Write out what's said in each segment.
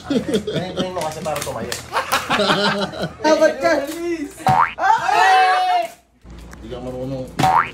Ganyan mo kasi para tumayo. Dapat ka! Hindi ka marunong.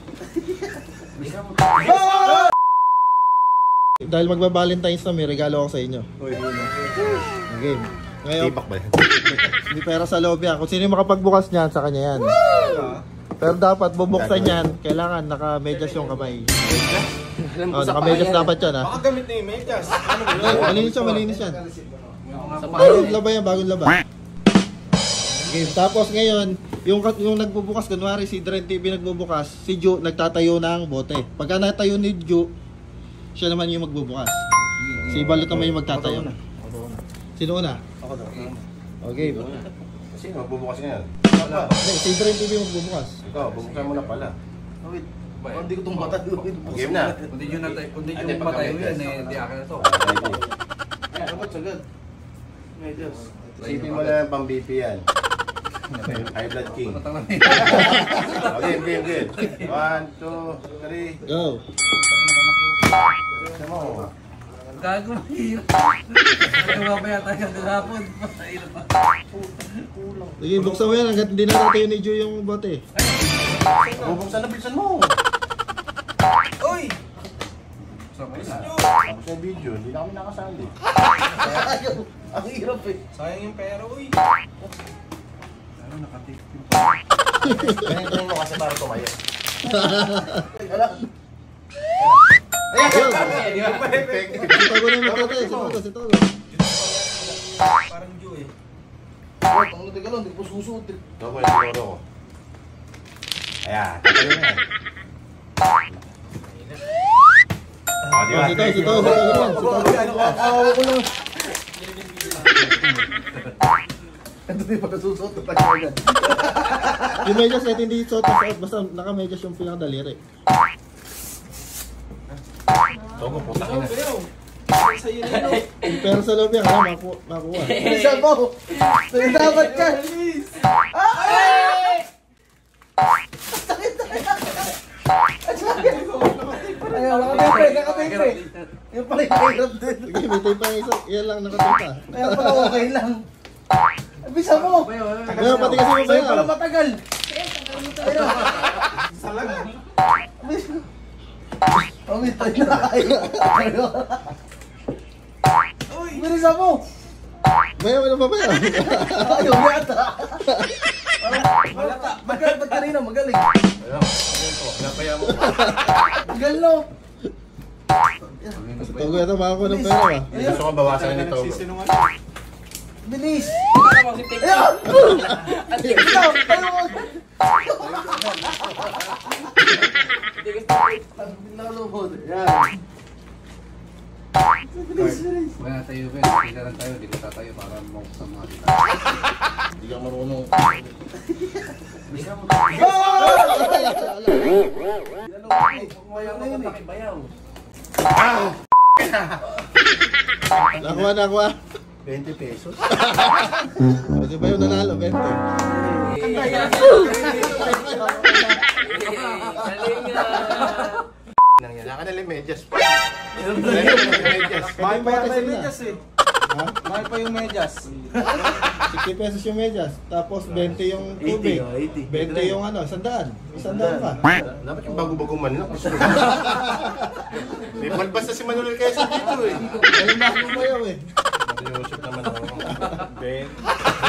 Dahil magba-Valentine's na, may regalo ako sa inyo. Okay. Ngayon, Tibak ba yan? may pera sa loob yan. Kung sino yung makapagbukas niyan, sa kanya yan. Pero dapat bubuksan yan, kailangan naka-medyas yung kamay. Oh, naka-medyas dapat yan, ha? Baka gamit na yung medyas. Malinis yan, malinis yan. Bagong laba yan, bagong laba. Okay, tapos ngayon, yung nagbubukas, kunwari si Dren TV nagbubukas, si Ju nagtatayo ng bote. Pagka natayo ni Ju, siya naman yung magbubukas. Si Balot naman yung magtatayo. Sino una? Ako daw. Okay. Sino magbubukas ngayon? Si Dren TV magbubukas. Ikaw, bubuksan mo na pala. Wait, hindi ko itong bata. Game na. Kundi yung matayo yan eh, di akin na to. Dapat sagad. Medyas. Isipin mo na lang pang BP yan. High Blood King. Okay, game. 1, 2, 3. Go! Sama mo. Gago na hirap. Ay, mamaya tayo kagahapon. Mahirap pa. Sige, buksan mo yan hanggat hindi natatayo ni Ju yung bote. Bubuksan na, bilisan mo. Uy! Tapos na yung video, hindi na kami nakasali. Ang hirap eh. Sayang yung pera, uy. Ano, nakatip. Ganyan mo kasi para tumayo. Sitago na yung magtatay, sitago. Parang Jew eh. Ang teka lang, hindi ko susuot eh. Ito ko, siguro ko. Ayan, tatayo na yan. Sitago lang. Awa ko lang. Ito di pa kasusuot na tayo agad. Yung medyas kahit hindi suot na suot, basta naka-medyas yung pinakadaliri. Togo, puta ka na. Pero sa loob yan, kaya makuha. Isa mo! Dapat ka! Ayaw, nakatipre! Yung pala yung hirap din. Sige, may tape pa isa. Yan lang nakatipa. Kaya pala okay lang. Bisa mo! Ngayon, pati kasi mo ba Sa'yo yan? pala matagal! Salag. Pamitay na kayo! Bilisan mo! Bayaw, ano ba ba yan? Ayaw yata! Magaling, ba't kanina magaling? Ayun, napaya mo. Magal no! Tago yata makakuha ng pera ba? Gusto ko bawasan nito. Bilis! Ayan! Ayan! Ikaw! Tayo mo! Nalubod. Yan. Bilis, bilis. Wala tayo, Ben. Kita lang tayo. Di ko tatayo para mabuksan mga kita. Hindi ka marunong. Nakuha. 20 pesos. Di ba yung nanalo? 20. Naka na yung medyas. Mahal pa yung medyas eh. Ha? Mahal pa yung medyas. 60 pesos yung medyas. Tapos 20 yung tubig. 20 yung ano, 100. 100 pa. Dapat yung bago-bagong manok. May palbas na si Manuel Quezon dito eh. Ayun na ako bayaw eh. Yusuf naman ako. Ben.